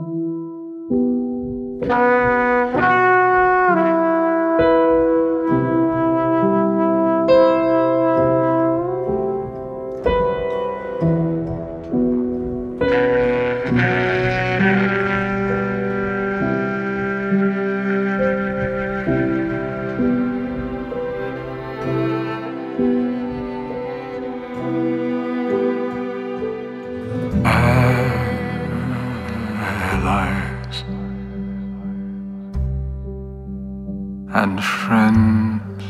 And friends,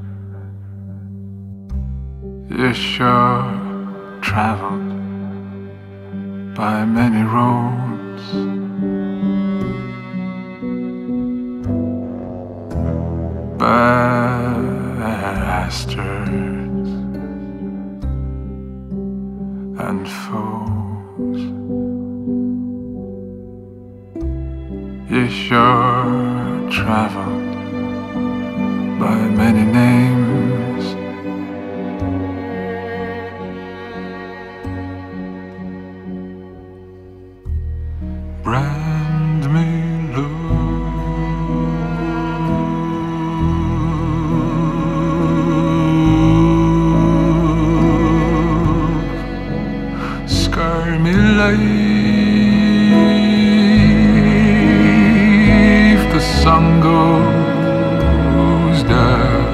you sure traveled by many roads, bastards and foes. You sure traveled by many names, brand me love, scar me life, the sun goes down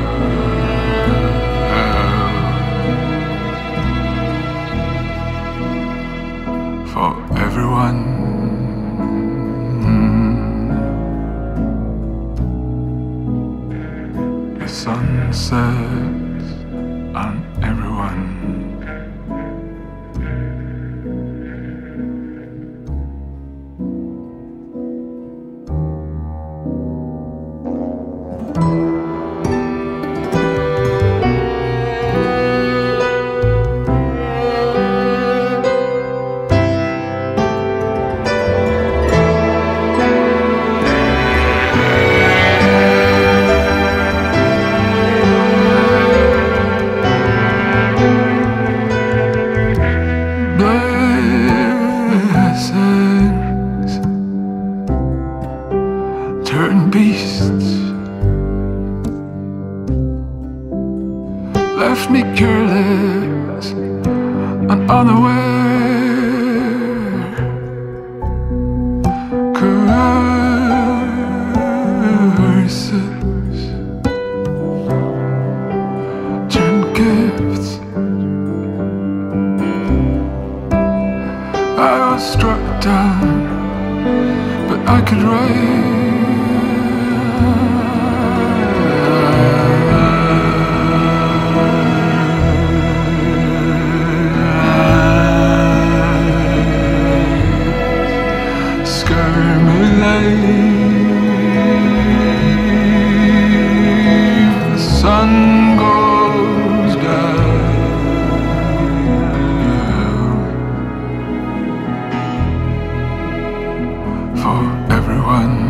for everyone. The sun sets on everyone. Turn beasts, left me careless and unaware. Curses turn gifts. I was struck down, but I could rise. The sun goes down for everyone.